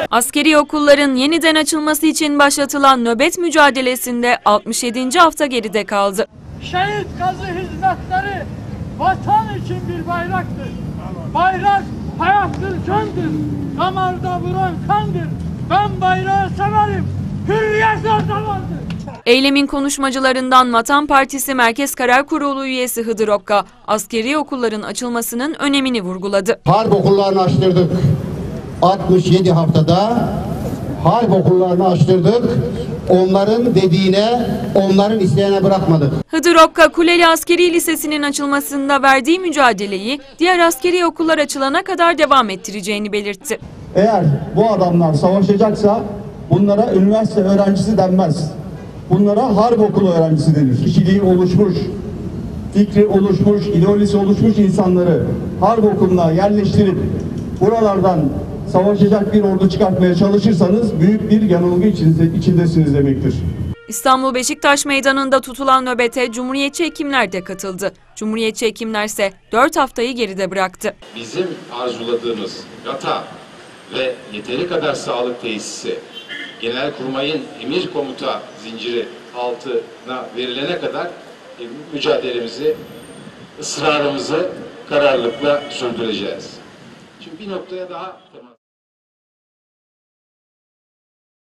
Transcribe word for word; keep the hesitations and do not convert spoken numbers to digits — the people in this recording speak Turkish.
Askeri okulların yeniden açılması için başlatılan nöbet mücadelesinde altmış yedinci hafta geride kaldı. Şehit gazi hizmetleri vatan için bir bayraktır. Bayrak hayattır, candır. Damarda vuran kandır. Ben bayrağı severim. Hürriyet her zamandır. Eylemin konuşmacılarından Vatan Partisi Merkez Karar Kurulu üyesi Hıdır Okka, askeri okulların açılmasının önemini vurguladı. Harp okullarını açtırdık. altmış yedi haftada harp okullarını açtırdık. Onların dediğine, onların isteğine bırakmadık. Hıdır Okka, Kuleli Askeri Lisesi'nin açılmasında verdiği mücadeleyi diğer askeri okullar açılana kadar devam ettireceğini belirtti. Eğer bu adamlar savaşacaksa bunlara üniversite öğrencisi denmez. Bunlara harp okulu öğrencisi denir. Kişiliği oluşmuş, fikri oluşmuş, ideolojisi oluşmuş insanları harp okuluna yerleştirip buralardan savaşacak bir ordu çıkartmaya çalışırsanız büyük bir yanılgı içindesiniz demektir. İstanbul Beşiktaş Meydanı'nda tutulan nöbete Cumhuriyetçi hekimler de katıldı. Cumhuriyetçi hekimler ise dört haftayı geride bıraktı. Bizim arzuladığımız yatağı ve yeteri kadar sağlık tesisi Genelkurmay'ın emir komuta zinciri altına verilene kadar mücadelemizi, ısrarımızı kararlılıkla sürdüreceğiz. Çünkü bir noktaya daha